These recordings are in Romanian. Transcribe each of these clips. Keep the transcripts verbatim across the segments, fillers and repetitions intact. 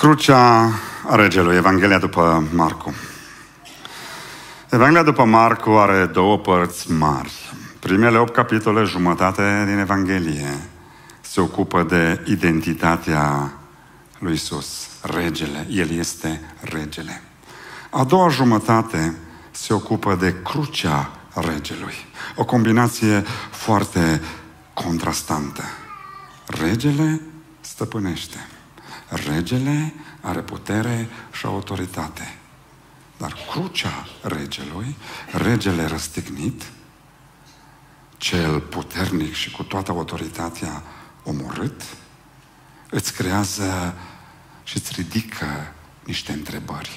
Crucea Regelui, Evanghelia după Marcu. Evanghelia după Marcu are două părți mari. Primele opt capitole, jumătate din Evanghelie, se ocupă de identitatea lui Iisus, Regele. El este Regele. A doua jumătate se ocupă de crucea Regelui. O combinație foarte contrastantă. Regele stăpânește. Regele are putere și autoritate. Dar crucea Regelui, Regele răstignit, cel puternic și cu toată autoritatea omorât, îți creează și îți ridică niște întrebări.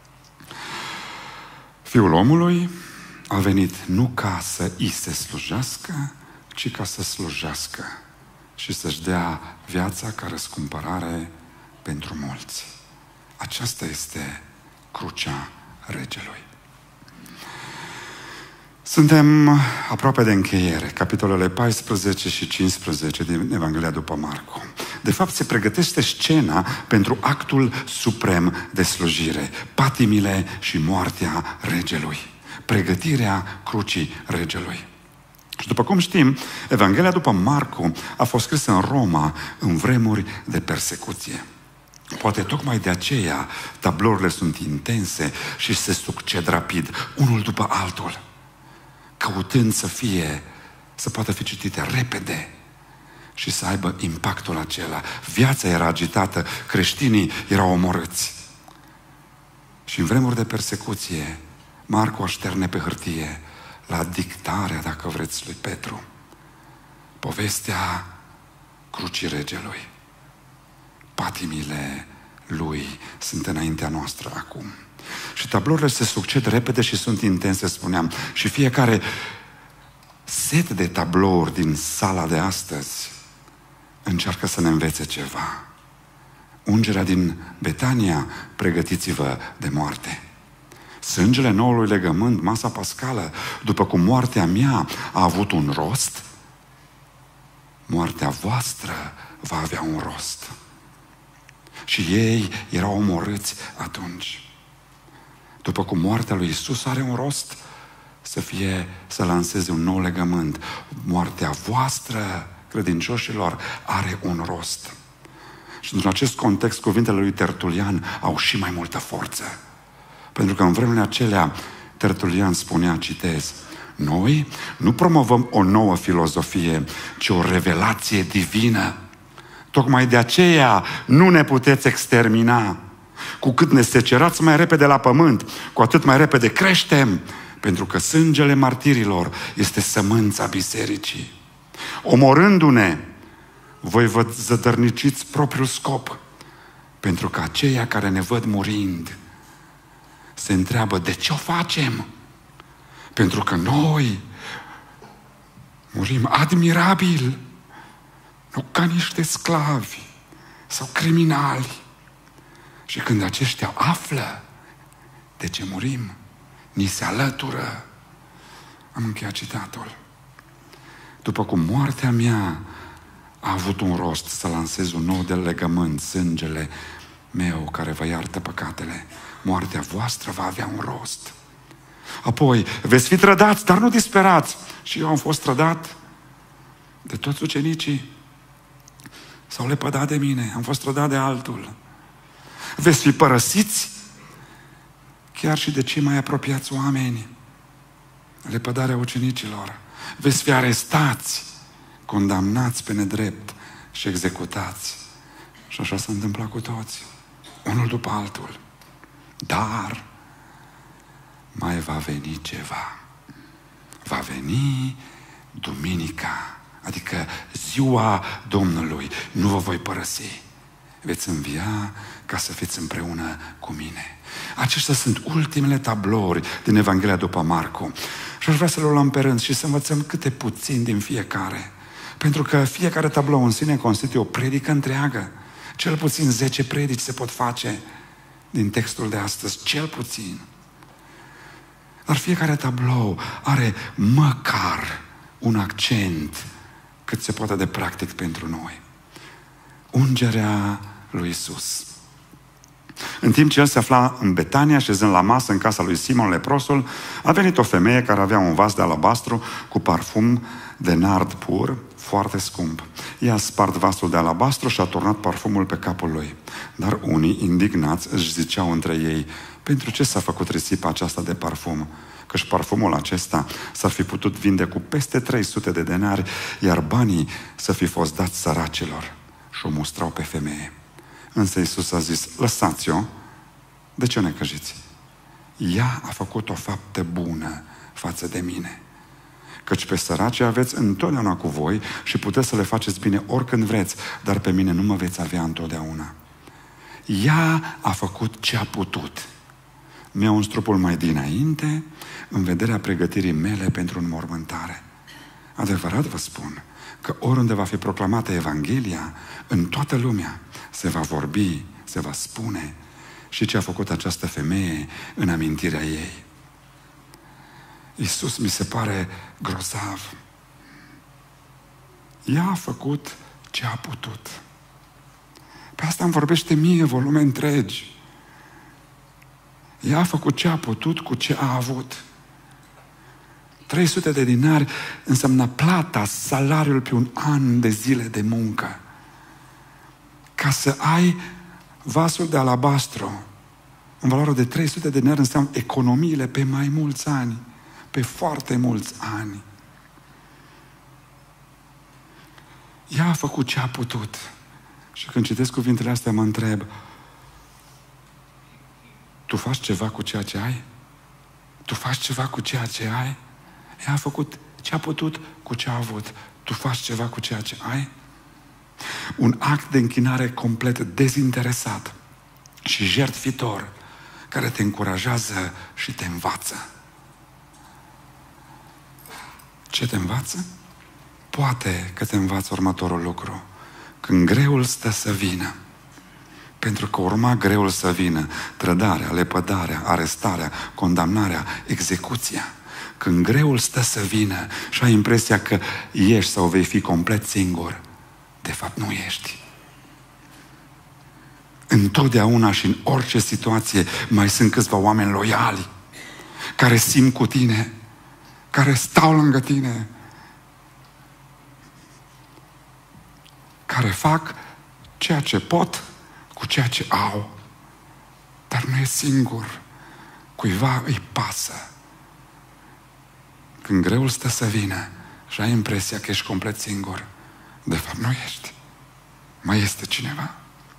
Fiul omului a venit nu ca să îi se slujească, ci ca să slujească și să-și dea viața ca răscumpărare pentru mulți. Aceasta este crucea Regelui. Suntem aproape de încheiere, capitolele paisprezece și cincisprezece din Evanghelia după Marcu. De fapt, se pregătește scena pentru actul suprem de slujire, patimile și moartea Regelui, pregătirea crucii Regelui. Și după cum știm, Evanghelia după Marcu a fost scrisă în Roma în vremuri de persecuție. Poate tocmai de aceea tablourile sunt intense și se succed rapid, unul după altul, căutând să fie, să poată fi citite repede și să aibă impactul acela. Viața era agitată, creștinii erau omorâți. Și în vremuri de persecuție, Marcu așterne pe hârtie, la dictarea, dacă vreți, lui Petru, povestea crucii Regelui. Patimile lui sunt înaintea noastră acum. Și tablourile se succed repede și sunt intense, spuneam. Și fiecare set de tablouri din sala de astăzi încearcă să ne învețe ceva. Ungerea din Betania, pregătiți-vă de moarte. Sângele noului legământ, masa pascală, după cum moartea mea a avut un rost, moartea voastră va avea un rost. Și ei erau omorâți atunci. După cum moartea lui Iisus are un rost, să fie, să lanseze un nou legământ. Moartea voastră, credincioșilor, are un rost. Și în acest context, cuvintele lui Tertulian au și mai multă forță. Pentru că în vremurile acelea, Tertulian spunea, citez, noi nu promovăm o nouă filozofie, ci o revelație divină. Tocmai de aceea nu ne puteți extermina. Cu cât ne secerați mai repede la pământ, cu atât mai repede creștem, pentru că sângele martirilor este sămânța bisericii. Omorându-ne, voi vă zădărniciți propriul scop, pentru că aceia care ne văd murind se întreabă, de ce o facem? Pentru că noi murim admirabil, nu ca niște sclavi sau criminali. Și când aceștia află de ce murim, ni se alătură. Am încheiat citatul. După cum moartea mea a avut un rost să lansez un nou de legământ, sângele meu care vă iartă păcatele, moartea voastră va avea un rost. Apoi veți fi trădați, dar nu disperați. Și eu am fost trădat de toți ucenicii. S-au lepădat de mine, am fost trădat de altul. Veți fi părăsiți chiar și de cei mai apropiați oameni. Lepădarea ucenicilor. Veți fi arestați, condamnați pe nedrept și executați. Și așa s-a întâmplat cu toți, unul după altul. Dar mai va veni ceva. Va veni duminica, adică ziua Domnului. Nu vă voi părăsi. Veți învia ca să fiți împreună cu mine. Acestea sunt ultimele tablouri din Evanghelia după Marcu. Și aș vrea să le luăm pe rând și să învățăm câte puțin din fiecare. Pentru că fiecare tablou în sine constituie o predică întreagă. Cel puțin zece predici se pot face din textul de astăzi, cel puțin. Dar fiecare tablou are măcar un accent cât se poate de practic pentru noi. Ungerea lui Iisus. În timp ce el se afla în Betania, șezând la masă în casa lui Simon leprosul, a venit o femeie care avea un vas de alabastru cu parfum de nard pur, foarte scump. Ea a spart vasul de alabastru și a turnat parfumul pe capul lui. Dar unii, indignați, își ziceau între ei: pentru ce s-a făcut risipa aceasta de parfum? Căci parfumul acesta s-ar fi putut vinde cu peste trei sute de denari, iar banii să fi fost dați săracilor. Și o mustrau pe femeie. Însă Iisus a zis: lăsați-o, de ce o necăjiți? Ea a făcut o faptă bună față de mine. Căci pe săraci aveți întotdeauna cu voi și puteți să le faceți bine oricând vreți, dar pe mine nu mă veți avea întotdeauna. Ea a făcut ce a putut. Mi-a uns trupul mai dinainte, în vederea pregătirii mele pentru înmormântare. Adevărat vă spun că oriunde va fi proclamată Evanghelia, în toată lumea se va vorbi, se va spune și ce a făcut această femeie în amintirea ei. Iisus mi se pare grozav. Ea a făcut ce a putut. Pe asta îmi vorbește mie volume întregi. Ea a făcut ce a putut cu ce a avut. trei sute de dinari înseamnă plata, salariul pe un an de zile de muncă. Ca să ai vasul de alabastru în valoare de trei sute de dinari înseamnă economiile pe mai mulți ani, pe foarte mulți ani. Ea a făcut ce a putut. Și când citesc cuvintele astea mă întreb: tu faci ceva cu ceea ce ai? Tu faci ceva cu ceea ce ai? Ea a făcut ce a putut cu ce a avut. Tu faci ceva cu ceea ce ai? Un act de închinare complet dezinteresat și jertfitor, care te încurajează și te învață. Ce te învață? Poate că te învață următorul lucru. Când greul stă să vină, pentru că urma greul să vină trădarea, lepădarea, arestarea, condamnarea, execuția. Când greul stă să vină și ai impresia că ești sau vei fi complet singur, de fapt nu ești. Întotdeauna și în orice situație mai sunt câțiva oameni loiali care simt cu tine, care stau lângă tine, care fac ceea ce pot cu ceea ce au. Dar nu e singur. Cuiva îi pasă. Când greul stă să vină și ai impresia că ești complet singur, de fapt nu ești. Mai este cineva.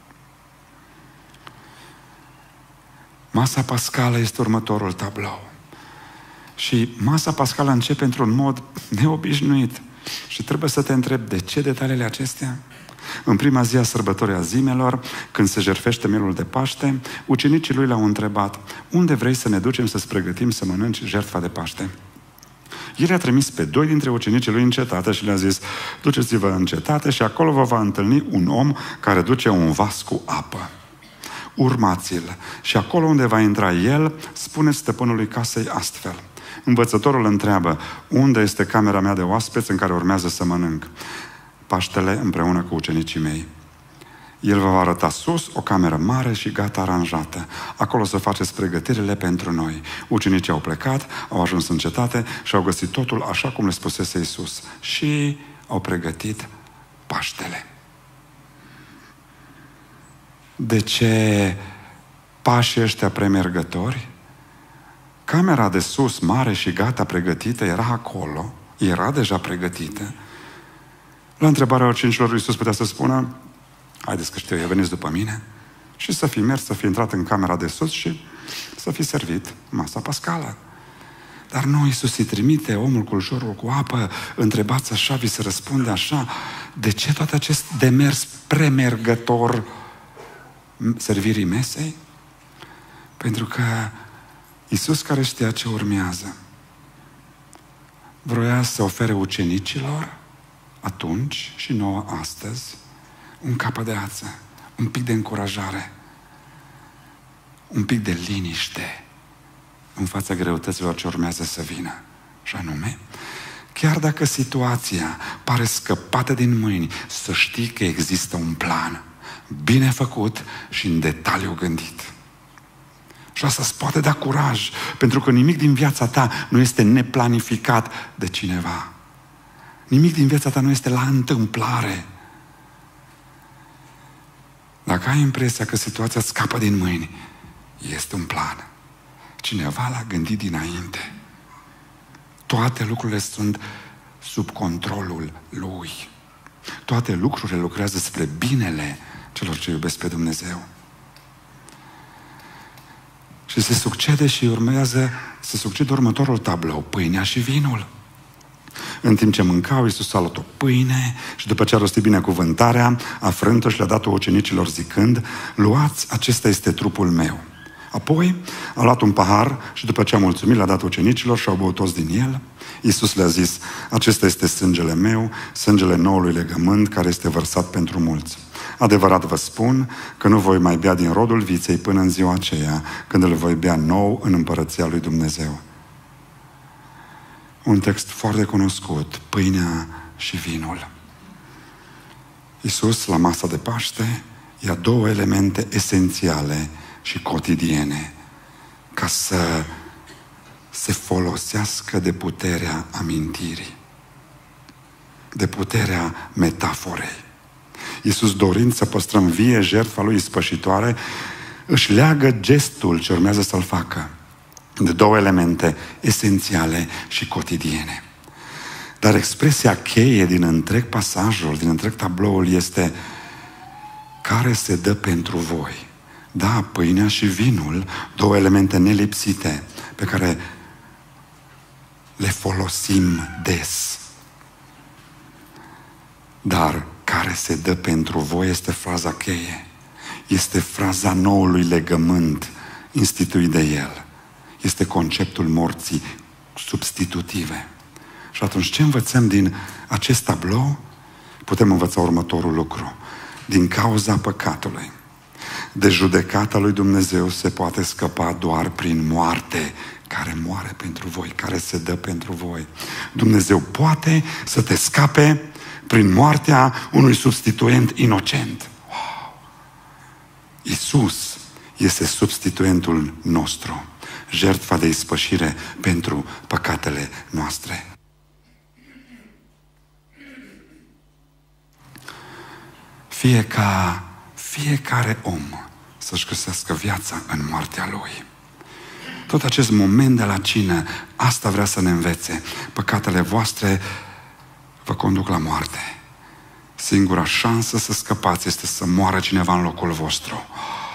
Masa pascală este următorul tablou. Și masa pascală începe într-un mod neobișnuit. Și trebuie să te întrebi: de ce detaliile acestea? În prima zi a sărbătorii azimelor, când se jertfește mielul de Paște, ucenicii lui l-au întrebat: unde vrei să ne ducem să-ți pregătim să mănânci jertfa de Paște? El a trimis pe doi dintre ucenicii lui în cetate și le-a zis: duceți-vă în cetate și acolo vă va întâlni un om care duce un vas cu apă. Urmați-l și acolo unde va intra el, spuneți stăpânului casei astfel: învățătorul întreabă, unde este camera mea de oaspeți în care urmează să mănânc Paștele împreună cu ucenicii mei. El vă va arăta sus o cameră mare și gata aranjată. Acolo să faceți pregătirile pentru noi. Ucenicii au plecat, au ajuns în cetate și au găsit totul așa cum le spusese Iisus. Și au pregătit Paștele. De ce pașii ăștia premergători? Camera de sus, mare și gata pregătită, era acolo, era deja pregătită. La întrebarea ucenicilor lui Iisus putea să spună: haideți că știu eu, veniți după mine, și să fi mers, să fi intrat în camera de sus și să fi servit masa pascală. Dar nu, Iisus îi trimite omul cu ușorul cu apă, întrebați așa, vi se răspunde așa. De ce tot acest demers premergător servirii mesei? Pentru că Iisus, care știa ce urmează, vroia să ofere ucenicilor atunci și nouă astăzi un capăt de ață, un pic de încurajare, un pic de liniște în fața greutăților ce urmează să vină. Și anume, chiar dacă situația pare scăpată din mâini, să știi că există un plan. bine făcut și în detaliu gândit. Și asta îți poate da curaj, pentru că nimic din viața ta nu este neplanificat de cineva. Nimic din viața ta nu este la întâmplare. Dacă ai impresia că situația scapă din mâini, este un plan. Cineva l-a gândit dinainte. Toate lucrurile sunt sub controlul Lui. Toate lucrurile lucrează spre binele celor ce iubesc pe Dumnezeu. Și se succede și urmează, se succede următorul tablou, pâinea și vinul. În timp ce mâncau, Iisus a luat o pâine și după ce a rostit binecuvântarea, a frânt-o și le-a dat-o ucenicilor zicând, luați, acesta este trupul meu. Apoi a luat un pahar și după ce a mulțumit, le-a dat ucenicilor și au băut toți din el. Iisus le-a zis, acesta este sângele meu, sângele noului legământ care este vărsat pentru mulți. Adevărat vă spun că nu voi mai bea din rodul viței până în ziua aceea, când îl voi bea nou în împărăția lui Dumnezeu. Un text foarte cunoscut, pâinea și vinul. Iisus, la masa de Paște, ia două elemente esențiale și cotidiene ca să se folosească de puterea amintirii, de puterea metaforei. Iisus, dorind să păstrăm vie jertfa lui ispășitoare, își leagă gestul ce urmează să-l facă de două elemente esențiale și cotidiene. Dar expresia cheie din întreg pasajul, din întreg tabloul este care se dă pentru voi. Da, pâinea și vinul, două elemente nelipsite pe care le folosim des. Dar care se dă pentru voi este fraza cheie. Este fraza noului legământ instituit de El. Este conceptul morții substitutive. Și atunci ce învățăm din acest tablou? Putem învăța următorul lucru. Din cauza păcatului, de judecata lui Dumnezeu se poate scăpa doar prin moarte, care moare pentru voi, care se dă pentru voi. Dumnezeu poate să te scape prin moartea unui substituent inocent. Wow! Iisus este substituentul nostru, jertfa de ispășire pentru păcatele noastre. Fie ca fiecare om să-și găsească viața în moartea lui. Tot acest moment de la cină, asta vrea să ne învețe. Păcatele voastre vă conduc la moarte. Singura șansă să scăpați este să moară cineva în locul vostru.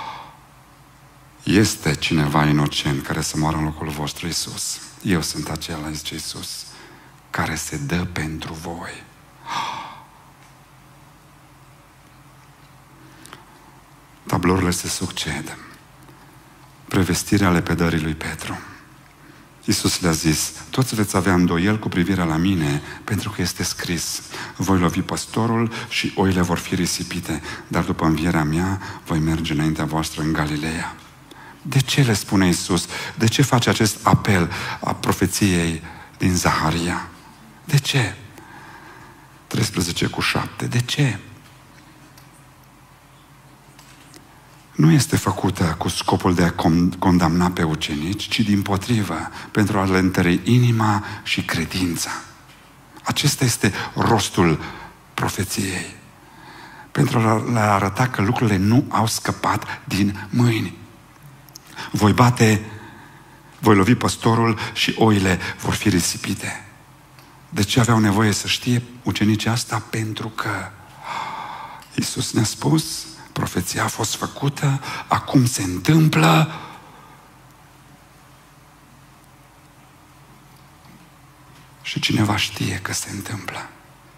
Este cineva inocent care să moară în locul vostru, Iisus. Eu sunt acela, zice Iisus, care se dă pentru voi. Tablourile se succed. Prevestirea lepădării lui Petru. Iisus le-a zis, toți veți avea îndoieli cu privire la mine, pentru că este scris, voi lovi păstorul și oile vor fi risipite, dar după învierea mea voi merge înaintea voastră în Galileea. De ce le spune Iisus? De ce face acest apel a profeției din Zaharia? De ce? treisprezece cu șapte. De ce? Nu este făcută cu scopul de a condamna pe ucenici, ci dimpotrivă, pentru a le întări inima și credința. Acesta este rostul profeției. Pentru a le arăta că lucrurile nu au scăpat din mâini. Voi bate, voi lovi păstorul și oile vor fi risipite. De ce aveau nevoie să știe ucenicii asta? Pentru că Iisus ne-a spus, profeția a fost făcută, acum se întâmplă. Și cineva știe că se întâmplă.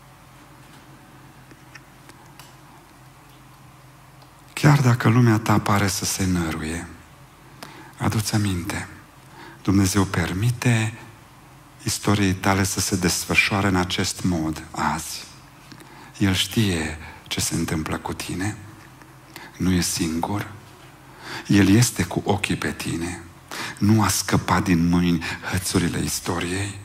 Chiar dacă lumea ta pare să se năruie, adu-ți aminte, Dumnezeu permite istoriei tale să se desfășoare în acest mod azi. El știe ce se întâmplă cu tine. Nu e singur. El este cu ochii pe tine. Nu a scăpat din mâini hățurile istoriei.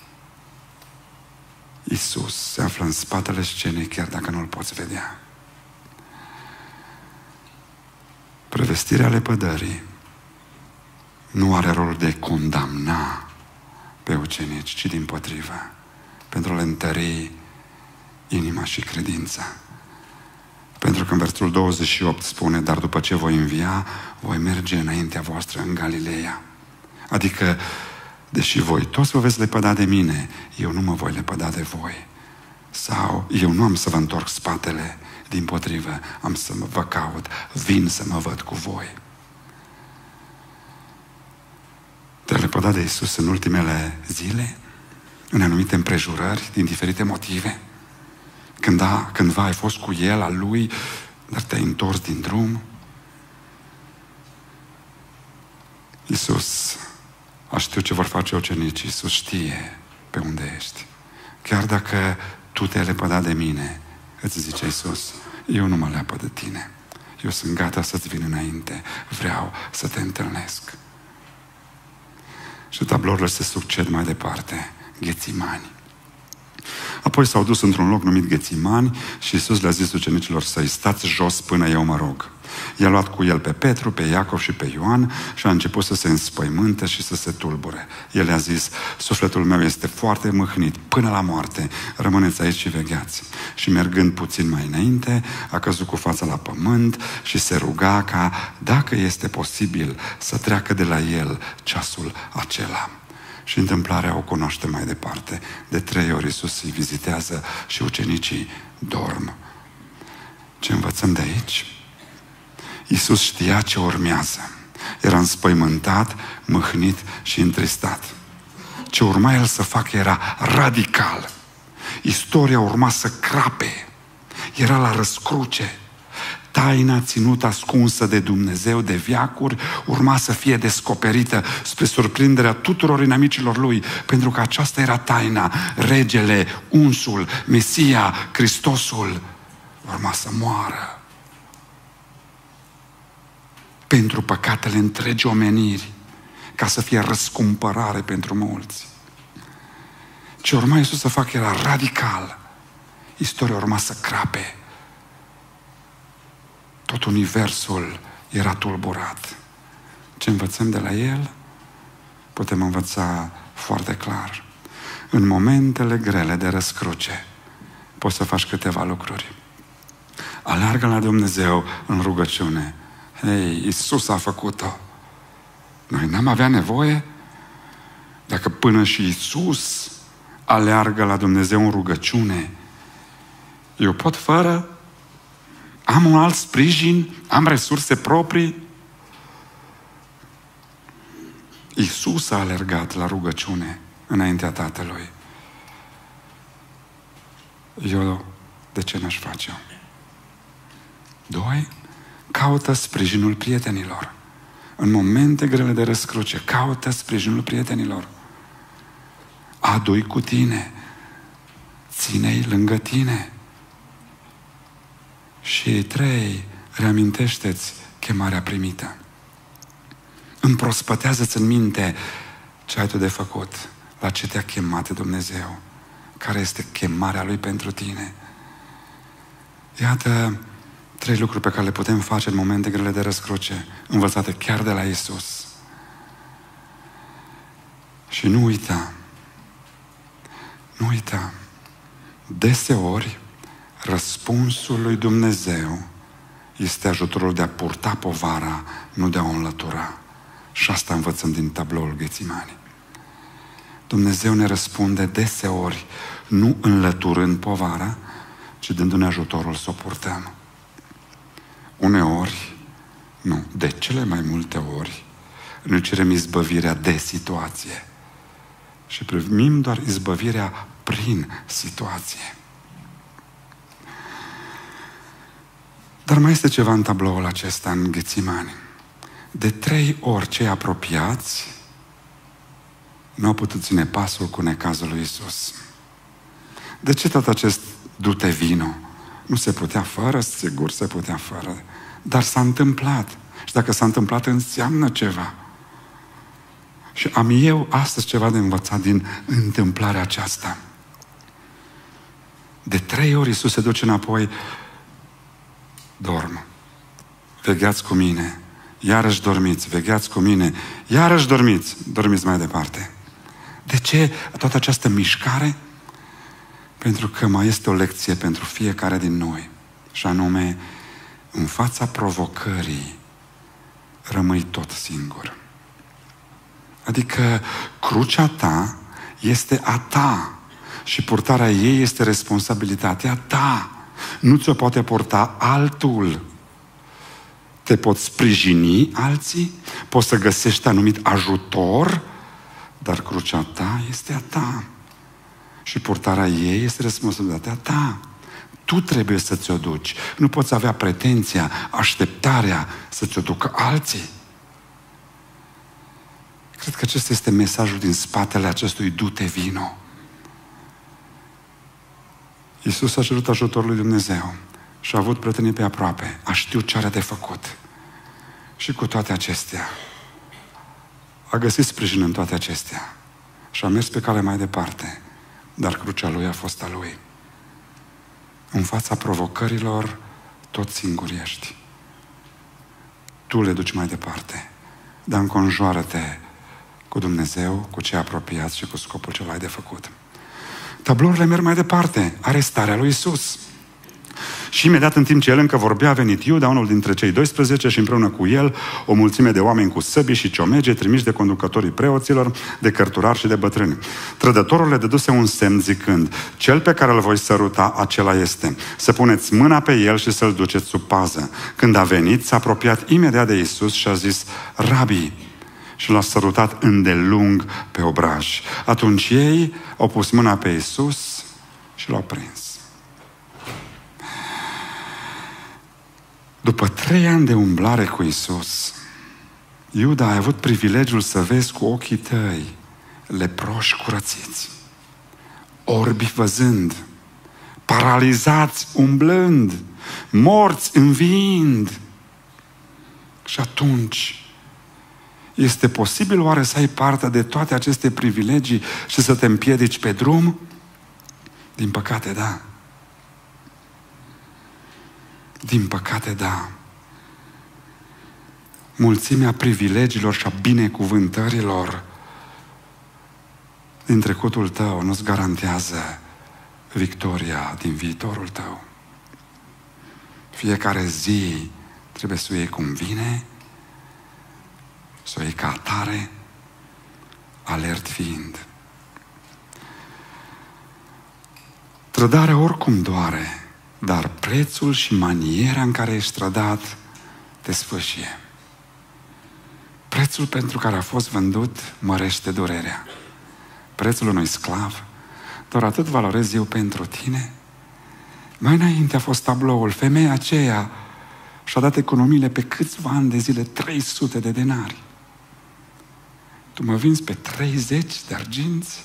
Iisus se află în spatele scenei, chiar dacă nu-L poți vedea. Prevestirea lepădării nu are rolul de condamna pe ucenici, ci dimpotrivă, pentru a le întări inima și credința. Pentru că în versetul douăzeci și opt spune: dar după ce voi învia, voi merge înaintea voastră în Galileea. Adică, deși voi toți vă veți lepăda de mine, eu nu mă voi lepăda de voi. Sau eu nu am să vă întorc spatele, dimpotrivă, am să vă caut, vin să mă văd cu voi. Te-ai lepădat de Iisus în ultimele zile, în anumite împrejurări, din diferite motive? Când a, cândva ai fost cu El, al Lui, dar te-ai întors din drum? Iisus a știut ce vor face ucenicii. Iisus știe pe unde ești. Chiar dacă tu te-ai lepădat de mine, îți zice Iisus, eu nu mă lepăd de tine. Eu sunt gata să-ți vin înainte. Vreau să te întâlnesc. Și tablourile se succed mai departe. Ghețimani. Apoi s-au dus într-un loc numit Ghețimani și Iisus le-a zis ucenicilor săi: stați jos până eu mă rog. I-a luat cu el pe Petru, pe Iacov și pe Ioan și a început să se înspăimânte și să se tulbure. El le-a zis: sufletul meu este foarte mâhnit până la moarte, rămâneți aici și vegheați. Și mergând puțin mai înainte, a căzut cu fața la pământ și se ruga ca, dacă este posibil, să treacă de la el ceasul acela. Și întâmplarea o cunoaște mai departe. De trei ori Iisus îi vizitează și ucenicii dorm. Ce învățăm de aici? Iisus știa ce urmează. Era înspăimântat, mâhnit și întristat. Ce urma El să facă era radical. Istoria urma să crape. Era la răscruce. Taina ținută ascunsă de Dumnezeu de veacuri urma să fie descoperită spre surprinderea tuturor inamicilor Lui, pentru că aceasta era taina. Regele, unsul, Mesia, Hristosul urma să moară pentru păcatele întregi omeniri, ca să fie răscumpărare pentru mulți. Ce urma Iisus să facă era radical. Istoria urma să crape. Tot universul era tulburat. Ce învățăm de la El? Putem învăța foarte clar. În momentele grele de răscruce poți să faci câteva lucruri. Aleargă la Dumnezeu în rugăciune. Hei, Iisus a făcut-o. Noi n-am avea nevoie? Dacă până și Iisus aleargă la Dumnezeu în rugăciune, eu pot fără? Am un alt sprijin? Am resurse proprii? Iisus a alergat la rugăciune înaintea Tatălui. Eu de ce n-aș face-o? Doi, caută sprijinul prietenilor. În momente grele de răscruce, caută sprijinul prietenilor. Adu-i cu tine. Ține-i lângă tine. Și trei, reamintește-ți chemarea primită. Împrospătează-ți în minte ce ai tu de făcut, la ce te-a chemat Dumnezeu, care este chemarea Lui pentru tine. Iată trei lucruri pe care le putem face în momente grele de răscruce, învățate chiar de la Iisus. Și nu uita, nu uita, deseori răspunsul lui Dumnezeu este ajutorul de a purta povara, nu de a o înlătura. Și asta învățăm din tabloul Ghețimani. Dumnezeu ne răspunde deseori, nu înlăturând povara, ci dându-ne ajutorul să o purtăm. Uneori, nu, de cele mai multe ori, noi cerem izbăvirea de situație și primim doar izbăvirea prin situație. Dar mai este ceva în tabloul acesta, în Ghețimani. De trei ori cei apropiați nu au putut ține pasul cu necazul lui Iisus. De ce tot acest du-te vino? Nu se putea fără? Sigur se putea fără. Dar s-a întâmplat. Și dacă s-a întâmplat, înseamnă ceva. Și am eu astăzi ceva de învățat din întâmplarea aceasta. De trei ori Iisus se duce înapoi. Dorm. Vegheați cu mine. iarăși dormiți, vegheați cu mine, iarăși dormiți, dormiți mai departe. De ce toată această mișcare? Pentru că mai este o lecție pentru fiecare din noi. Și anume, în fața provocării, rămâi tot singur. Adică crucea ta este a ta și purtarea ei este responsabilitatea ta. Nu ți-o poate purta altul. Te poți sprijini alții, poți să găsești anumit ajutor, dar crucea ta este a ta. Și purtarea ei este responsabilitatea ta. Tu trebuie să ți-o duci. Nu poți avea pretenția, așteptarea să ți-o ducă alții. Cred că acesta este mesajul din spatele acestui du-te vino. Iisus a cerut ajutorul lui Dumnezeu și a avut prietenie pe aproape. A știut ce are de făcut. Și cu toate acestea, a găsit sprijin în toate acestea. Și a mers pe cale mai departe. Dar crucea lui a fost a lui. În fața provocărilor, tot singur ești. Tu le duci mai departe. Dar înconjoară-te cu Dumnezeu, cu cei apropiați și cu scopul ce l-ai de făcut. Tablourile merg mai departe. Arestarea lui Iisus. Și imediat în timp ce el încă vorbea, a venit Iuda, unul dintre cei doisprezece, și împreună cu el o mulțime de oameni cu săbii și ciomege, trimiși de conducătorii preoților, de cărturari și de bătrâni. Trădătorul le dăduse un semn zicând: cel pe care îl voi săruta, acela este. Să puneți mâna pe el și să-l duceți sub pază. Când a venit, s-a apropiat imediat de Iisus și a zis: Rabi! Și l-a sărutat îndelung pe obraj. Atunci ei au pus mâna pe Iisus și l-au prins. După trei ani de umblare cu Iisus, Iuda, ai avut privilegiul să vezi cu ochii tăi leproși curățiți, orbi văzând, paralizați umblând, morți înviind. Și atunci, este posibil oare să ai parte de toate aceste privilegii și să te împiedici pe drum? Din păcate, da. Din păcate, da. Mulțimea privilegiilor și a binecuvântărilor din trecutul tău nu-ți garantează victoria din viitorul tău. Fiecare zi trebuie să o iei cum vine, să o iei ca atare, alert fiind. Trădarea oricum doare, dar prețul și maniera în care ești trădat te sfâșie. Prețul pentru care a fost vândut mărește durerea. Prețul unui sclav, doar atât valorez eu pentru tine? Mai înainte a fost tabloul, femeia aceea și-a dat economiile pe câțiva ani de zile, trei sute de denari. Tu mă vinzi pe treizeci de arginți?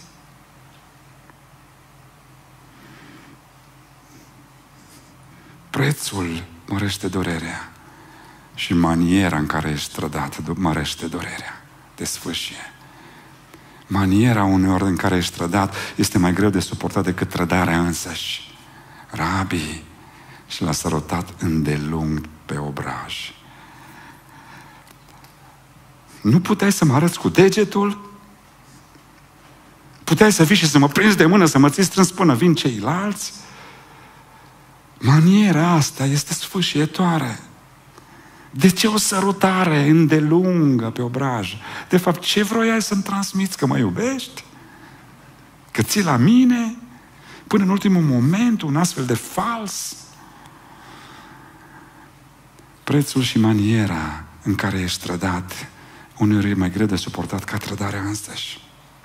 Prețul mărește durerea și maniera în care ești trădat mărește durerea, te sfâșie. Maniera uneori în care ești trădat este mai greu de suportat decât trădarea însăși. Rabi și l-a sărutat îndelung pe obraj. Nu puteai să mă arăți cu degetul? Puteai să vii și să mă prinzi de mână, să mă ții strâns până vin ceilalți? Maniera asta este sfâșietoare. De ce o sărutare îndelungă pe obraj? De fapt, ce vroiai să-mi transmiți? Că mă iubești? Că ții la mine? Până în ultimul moment, un astfel de fals? Prețul și maniera în care ești trădat uneori e mai greu de suportat ca trădarea însăși.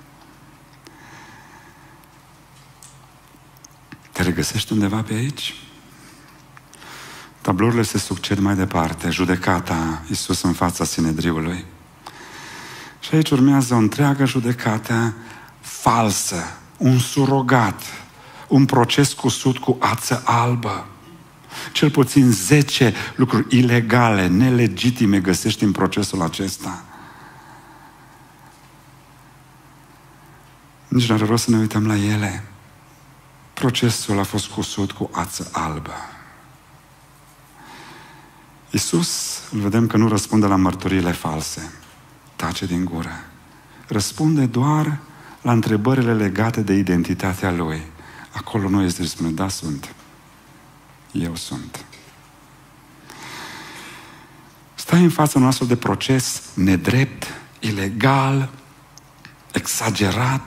Te regăsești undeva pe aici? Tablourile se succed mai departe. Judecata, Iisus în fața Sinedriului. Și aici urmează o întreagă judecată falsă, un surogat, un proces cusut cu ață albă. Cel puțin zece lucruri ilegale, nelegitime găsești în procesul acesta. Nici nu are rost să ne uităm la ele. Procesul a fost cusut cu ață albă. Iisus, îl vedem că nu răspunde la mărturiile false. Tace din gură. Răspunde doar la întrebările legate de identitatea Lui. Acolo nu este, spune, da, sunt. Eu sunt. Stai în fața unui astfel de proces nedrept, ilegal, exagerat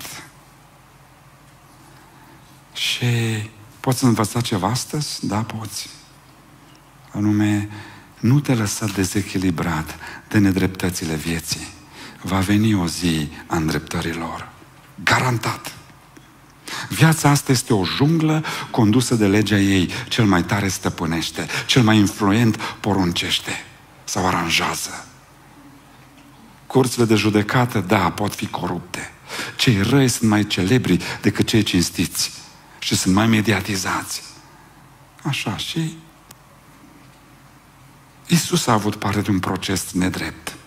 și poți învăța ceva astăzi? Da, poți. Anume, nu te lăsa dezechilibrat de nedreptățile vieții. Va veni o zi a îndreptărilor. Garantat. Viața asta este o junglă condusă de legea ei. Cel mai tare stăpânește, cel mai influent poruncește sau aranjează. Curțile de judecată, da, pot fi corupte. Cei răi sunt mai celebri decât cei cinstiți și sunt mai mediatizați. Așa, și Iisus a avut parte de un proces nedrept.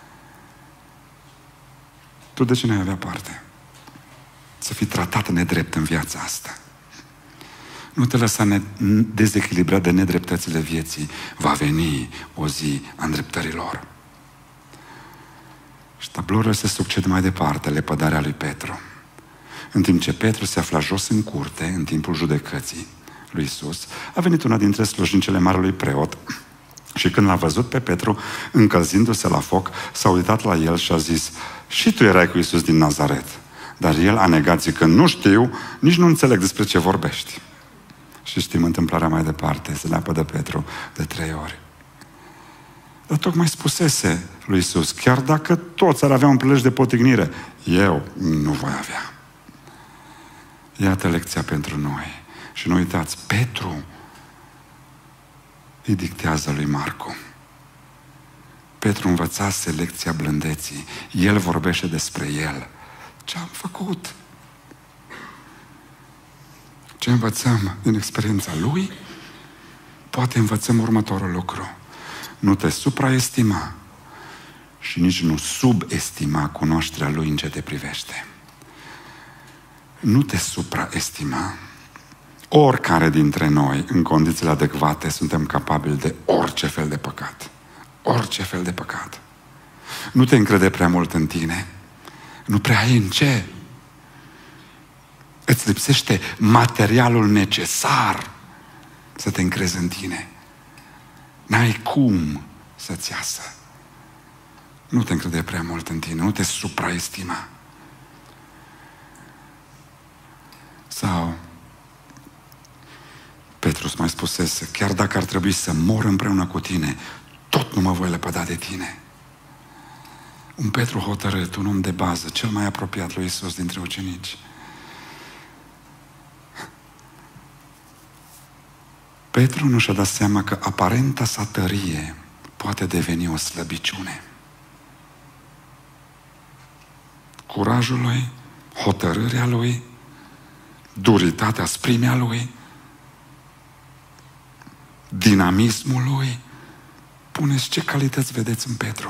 Tu de ce n-ai avea parte? Să fii tratat nedrept în viața asta. Nu te lăsa ne- dezechilibrat de nedreptățile vieții. Va veni o zi a îndreptărilor. Și tabloul se succede mai departe, lepădarea lui Petru. În timp ce Petru se afla jos în curte, în timpul judecății lui Iisus, a venit una dintre slujnicele marelui preot și când l-a văzut pe Petru încălzindu-se la foc, s-a uitat la el și a zis: și tu erai cu Iisus din Nazaret. Dar el a negat zicând: nu știu, nici nu înțeleg despre ce vorbești. Și știm întâmplarea mai departe, se leapădă Petru de trei ori. Dar tocmai spusese lui Iisus: chiar dacă toți ar avea un prilej de potignire, eu nu voi avea. Iată lecția pentru noi. Și nu uitați, Petru îi dictează lui Marcu. Petru învățase lecția blândeții. El vorbește despre el. Ce am făcut? Ce învățăm din experiența lui? Poate învățăm următorul lucru. Nu te supraestima și nici nu subestima cunoașterea lui în ce te privește. Nu te supraestima. Oricare dintre noi, în condițiile adecvate, suntem capabili de orice fel de păcat. Orice fel de păcat. Nu te încrede prea mult în tine. Nu prea ai în ce. Îți lipsește materialul necesar să te încrezi în tine. N-ai cum să-ți iasă. Nu te încrede prea mult în tine. Nu te supraestima. Sau Petru mai spusese: chiar dacă ar trebui să mor împreună cu tine, tot nu mă voi lepăda de tine. Un Petru hotărât, un om de bază, cel mai apropiat lui Iisus dintre ucenici. Petru nu și-a dat seama că aparenta sa tărie poate deveni o slăbiciune. Curajul lui, hotărârea lui, duritatea, sprimea lui, dinamismul lui. Puneți ce calități vedeți în Petru.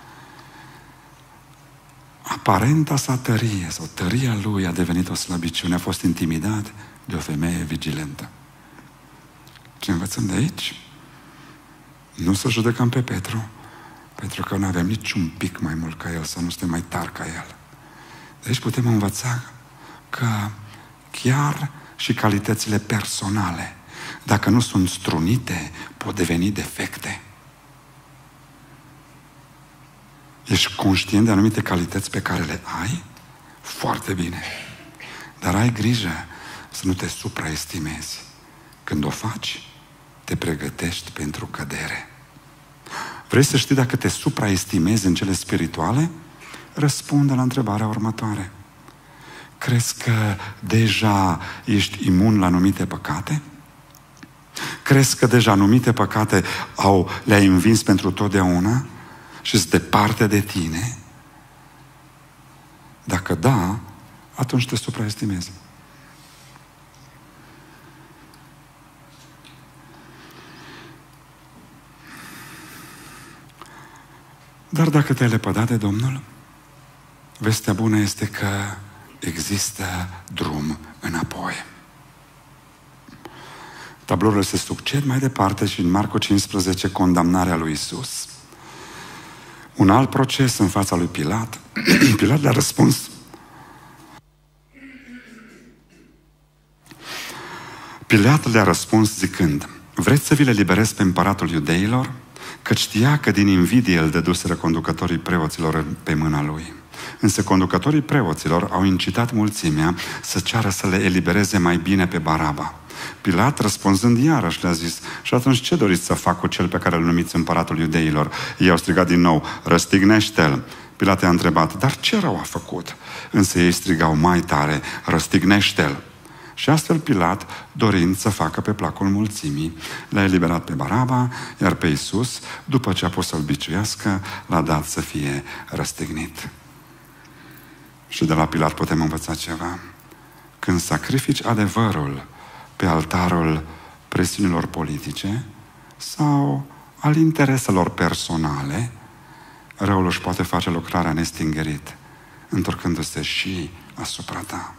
Aparenta sa tărie sau tăria lui a devenit o slăbiciune. A fost intimidat de o femeie vigilentă. Ce învățăm de aici? Nu să judecăm pe Petru, pentru că nu avem niciun pic mai mult ca el, să nu suntem mai tari ca el. De aici putem învăța că chiar și calitățile personale, dacă nu sunt strunite, pot deveni defecte. Ești conștient de anumite calități pe care le ai? Foarte bine. Dar ai grijă să nu te supraestimezi. Când o faci, te pregătești pentru cădere. Vrei să știi dacă te supraestimezi în cele spirituale? Răspunde la întrebarea următoare. Crezi că deja ești imun la anumite păcate? Crezi că deja anumite păcate au, le-ai învins pentru totdeauna și sunt departe de tine? Dacă da, atunci te supraestimezi. Dar dacă te-ai lepădat de Domnul, vestea bună este că există drum înapoi. Tablourile se succed mai departe și în Marcu cincisprezece condamnarea lui Iisus. Un alt proces în fața lui Pilat. Pilat le-a răspuns. Pilat le-a răspuns zicând: vreți să vi le liberez pe împăratul iudeilor? Că știa că din invidie el dăduseră conducătorii preoților pe mâna lui. Însă conducătorii preoților au incitat mulțimea să ceară să le elibereze mai bine pe Baraba. Pilat, răspunzând iarăși, le-a zis: și atunci ce doriți să fac cu cel pe care îl numiți împăratul iudeilor? Ei au strigat din nou: răstignește-l! Pilat i-a întrebat: dar ce rău a făcut? Însă ei strigau mai tare: răstignește-l! Și astfel Pilat, dorind să facă pe placul mulțimii, l-a eliberat pe Baraba, iar pe Iisus, după ce a pus să-l biciuiască, l-a dat să fie răstignit. Și de la Pilat putem învăța ceva. Când sacrifici adevărul pe altarul presiunilor politice sau al intereselor personale, răul își poate face lucrarea nestingerit, întorcându-se și asupra ta.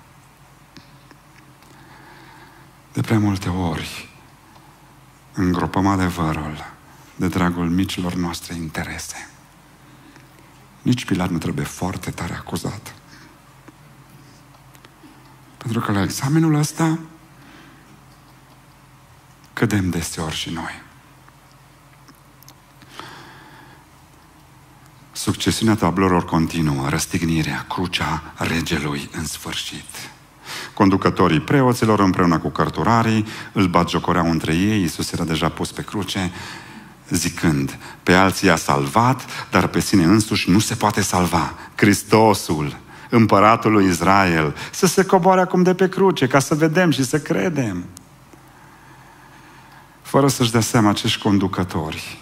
De prea multe ori îngropăm adevărul de dragul micilor noastre interese. Nici Pilat nu trebuie foarte tare acuzat. Pentru că la examenul ăsta cădem deseori și noi. Succesiunea tablourilor continuă, răstignirea, crucea regelui în sfârșit. Conducătorii preoților împreună cu cărturarii îl batjocoreau între ei. Iisus era deja pus pe cruce, zicând: pe alții i-a salvat, dar pe sine însuși nu se poate salva. Hristosul, împăratul lui Israel, să se coboare acum de pe cruce, ca să vedem și să credem. Fără să-și dea seama, acești conducători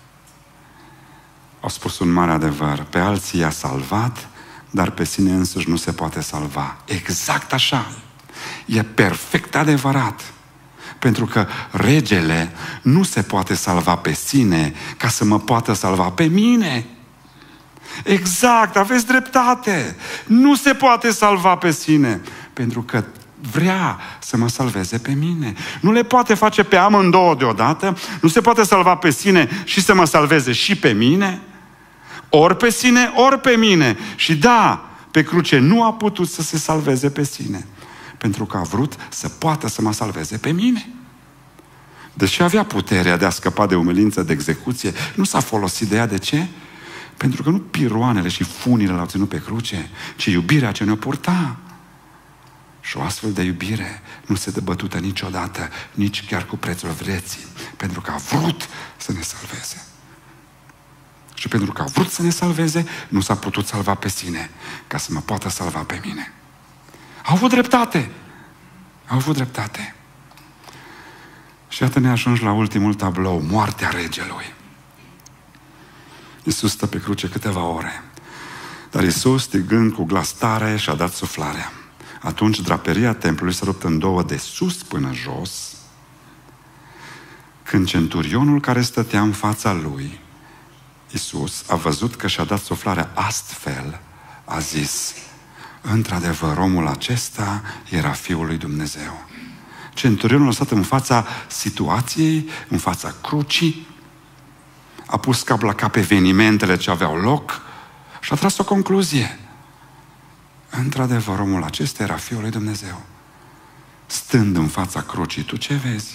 au spus un mare adevăr: pe alții i-a salvat, dar pe sine însuși nu se poate salva. Exact așa. E perfect adevărat. Pentru că regele nu se poate salva pe sine ca să mă poată salva pe mine. Exact, aveți dreptate. Nu se poate salva pe sine, pentru că vrea să mă salveze pe mine. Nu le poate face pe amândouă deodată. Nu se poate salva pe sine și să mă salveze și pe mine. Ori pe sine, ori pe mine. Și da, pe cruce nu a putut să se salveze pe sine, pentru că a vrut să poată să mă salveze pe mine. Deși avea puterea de a scăpa de umilință, de execuție, nu s-a folosit de ea. De ce? Pentru că nu piroanele și funile l-au ținut pe cruce, ci iubirea ce ne-o purta. Și o astfel de iubire nu se dă bătută niciodată, nici chiar cu prețul vieții, pentru că a vrut să ne salveze. Și pentru că a vrut să ne salveze, nu s-a putut salva pe sine, ca să mă poată salva pe mine. Au avut dreptate. Au avut dreptate. Și iată ne ajungi la ultimul tablou, moartea regelui. Iisus stă pe cruce câteva ore. Dar Iisus, strigând cu glas tare, și-a dat suflarea. Atunci draperia templului s-a rupt în două de sus până jos. Când centurionul care stătea în fața lui, Iisus, a văzut că și-a dat suflarea astfel, a zis: într-adevăr, omul acesta era Fiul lui Dumnezeu. Centurionul a stat în fața situației, în fața crucii, a pus cap la cap evenimentele ce aveau loc și a tras o concluzie. Într-adevăr, omul acesta era Fiul lui Dumnezeu. Stând în fața crucii, tu ce vezi?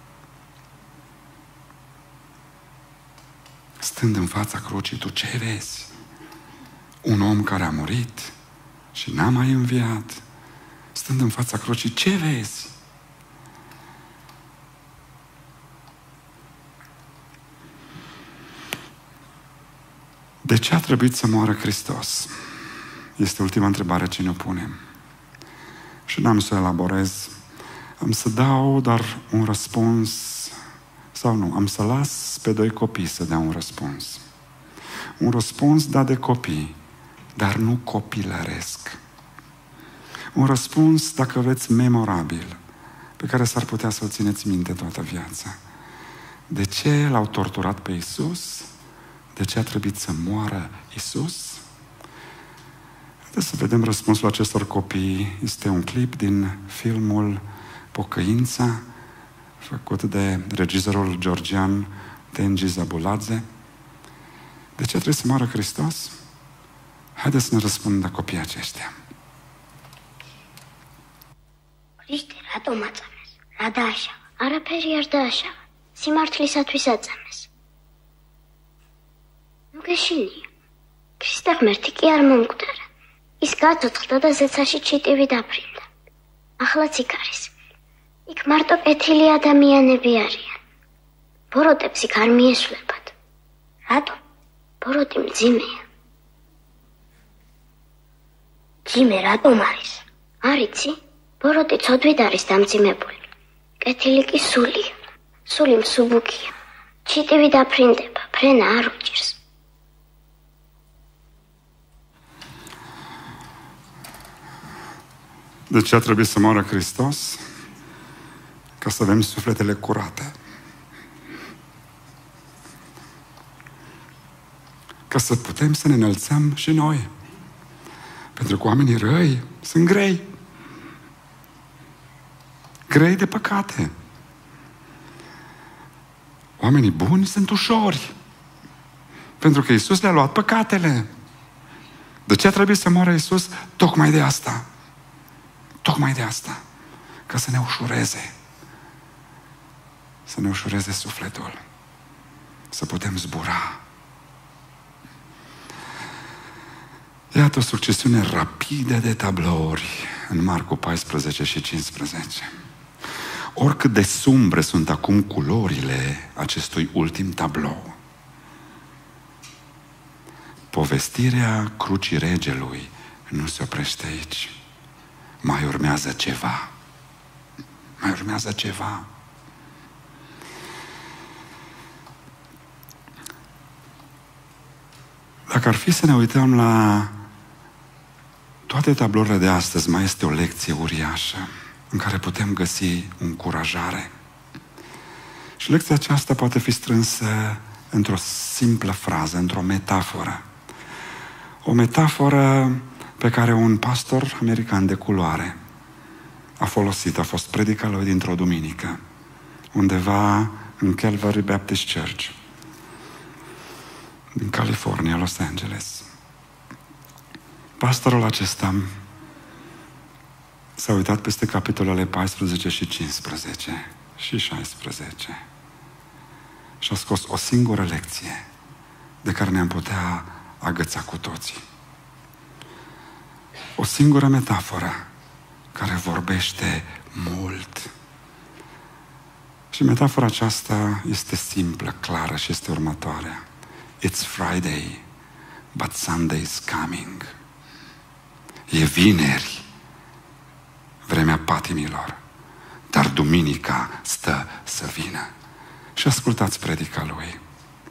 Stând în fața crucii, tu ce vezi? Un om care a murit și n-a mai înviat. Stând în fața crucii, ce vezi? De ce a trebuit să moară Hristos? Este ultima întrebare ce ne punem. Și n-am să o elaborez. Am să dau doar un răspuns, sau nu, am să las pe doi copii să dea un răspuns. Un răspuns dat de copii, dar nu copilăresc. Un răspuns, dacă vreți, memorabil, pe care s-ar putea să-l țineți minte toată viața. De ce l-au torturat pe Iisus? De ce a trebuit să moară Iisus? Haideți să vedem răspunsul acestor copii. Este un clip din filmul Pocăința, făcut de regizorul georgian Tengi Zabuladze. De ce trebuie să moară Hristos? Haideți să ne răspundă copiii aceștia. Hriste, ratom აწამეს? რა დააშავა? არაფერი არ დააშავა. სიმართლისათვის აწამეს. ნუ გეშინია. ქრისტე ღმერთი კი არ მომკვდარა. ის გაწოცხლდა და ზეცაში ჩიტივი დაფრინდა. ახლაც იქ არის. იქ მარტო კეთილი ადამიანები არიან. ბოროტებს იქ არ მიესვლებათ. რატომ? ბოროტი მძიმეა. მძიმე რატომ არის? არ იცი? ბოროტი ცოდვით არის დამძიმებული. კეთილი კი სულია. სული მსუბუქია. ჩიტივი დაფრინდება, ფრენა არ უჭირს. De ce a trebuit să moară Hristos? Ca să avem sufletele curate. Ca să putem să ne înălțăm și noi. Pentru că oamenii răi sunt grei. Grei de păcate. Oamenii buni sunt ușori. Pentru că Iisus le-a luat păcatele. De ce a trebuit să moară Iisus? Tocmai de asta. Tocmai de asta. Ca să ne ușureze. Să ne ușureze sufletul. Să putem zbura. Iată o succesiune rapidă de tablouri în Marcu paisprezece și cincisprezece. Oricât de sumbre sunt acum culorile acestui ultim tablou, povestirea crucii regelui nu se oprește aici. Mai urmează ceva. Mai urmează ceva. Dacă ar fi să ne uităm la toate tablourile de astăzi, mai este o lecție uriașă în care putem găsi încurajare. Și lecția aceasta poate fi strânsă într-o simplă frază, într-o metaforă. O metaforă pe care un pastor american de culoare a folosit, a fost predica lui dintr-o duminică, undeva în Calvary Baptist Church, din California, Los Angeles. Pastorul acesta s-a uitat peste capitolele paisprezece și cincisprezece și șaisprezece și a scos o singură lecție de care ne-am putea agăța cu toții. O singură metaforă care vorbește mult. Și metafora aceasta este simplă, clară și este următoarea. It's Friday, but Sunday is coming. E vineri, vremea patimilor, dar duminica stă să vină. Și ascultați predica lui.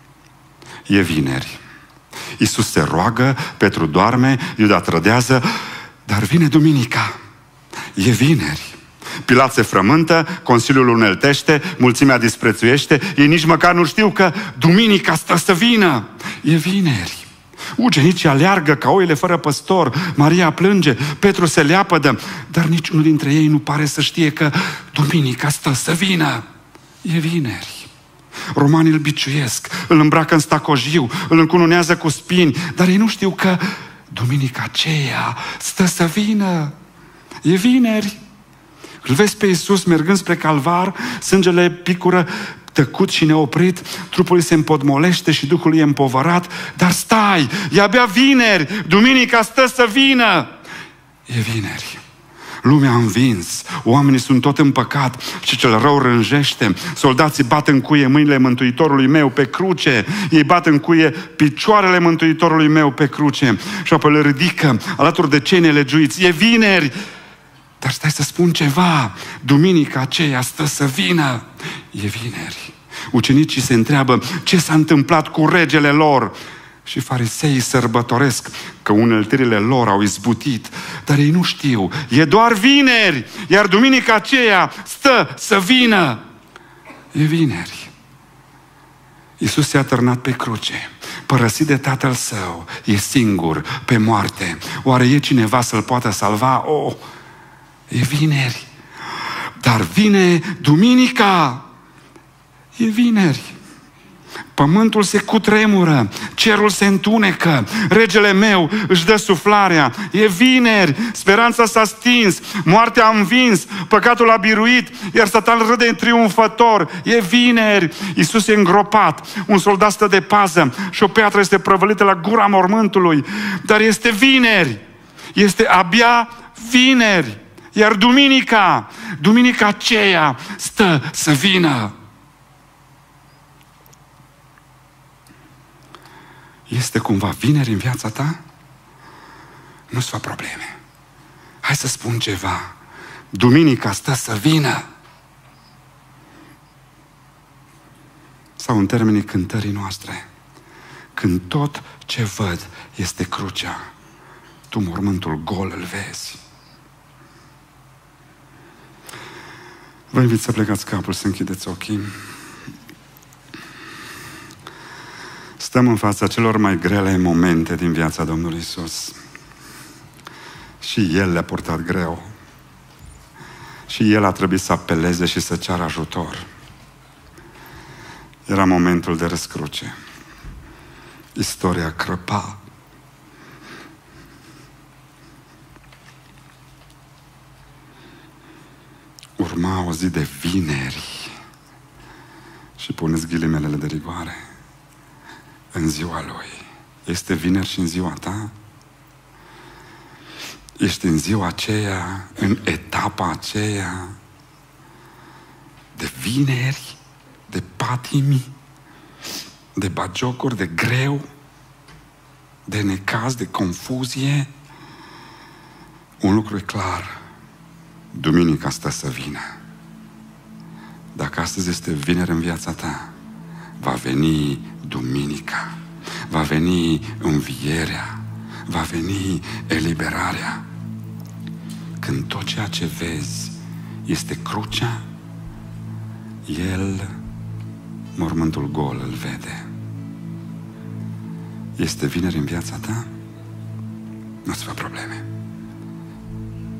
E vineri. Iisus se roagă, Petru doarme, Iuda trădează, dar vine duminica. E vineri. Pilat se frământă, Consiliul uneltește, mulțimea disprețuiește, ei nici măcar nu știu că duminica stă să vină. E vineri. Ucenicii aleargă ca oile fără păstor, Maria plânge, Petru se leapădă, dar niciunul dintre ei nu pare să știe că duminica stă să vină. E vineri. Romanii îl biciuiesc, îl îmbracă în stacojiu, îl încununează cu spini, dar ei nu știu că duminica aceea stă să vină. E vineri. Îl vezi pe Iisus mergând spre Calvar, sângele picură tăcut și neoprit, trupul îi se împodmolește și Duhul e împovărat, dar stai, e abia vineri, duminica stă să vină. E vineri. Lumea a învins, oamenii sunt tot în păcat și cel rău rânjește. Soldații bat în cuie mâinile Mântuitorului meu pe cruce, ei bat în cuie picioarele Mântuitorului meu pe cruce și apoi le ridică alături de cei nelegiuiți. E vineri. Dar stai să spun ceva, duminica aceea stă să vină. E vineri. Ucenicii se întreabă ce s-a întâmplat cu regele lor. Și fariseii sărbătoresc că uneltirile lor au izbutit, dar ei nu știu. E doar vineri, iar duminica aceea stă să vină. E vineri. Iisus s-a târnat pe cruce, părăsit de Tatăl Său, e singur pe moarte. Oare e cineva să-L poată salva? Oh, e vineri. Dar vine duminica. E vineri. Pământul se cutremură, cerul se întunecă, regele meu își dă suflarea. E vineri, speranța s-a stins, moartea a învins, păcatul a biruit, iar Satan râde triumfător. E vineri, Iisus e îngropat, un soldat stă de pază și o piatră este prăvălită la gura mormântului. Dar este vineri, este abia vineri, iar duminica, duminica aceea stă să vină. Este cumva vineri în viața ta? Nu-ți fa probleme. Hai să spun ceva. Duminica stă să vină. Sau în termenii cântării noastre, când tot ce văd este crucea, tu mormântul gol îl vezi. Vă invit să plecați capul, să închideți ochii. Stăm în fața celor mai grele momente din viața Domnului Iisus. Și El le-a purtat greu. Și El a trebuit să apeleze și să ceară ajutor. Era momentul de răscruce. Istoria crăpa. Urma o zi de vineri. Și puneți ghilimelele de rigoare. În ziua Lui. Este vineri și în ziua ta? Ești în ziua aceea, în etapa aceea de vineri, de patimi, de bagiocuri, de greu, de necaz, de confuzie? Un lucru e clar. Duminica stă să vină. Dacă astăzi este vineri în viața ta, va veni duminica, va veni învierea, va veni eliberarea. Când tot ceea ce vezi este crucea, El, mormântul gol, îl vede. Este vineri în viața ta? Nu-ți fă probleme.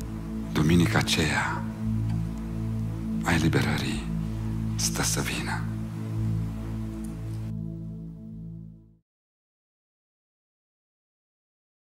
Duminica aceea a eliberării stă să vină.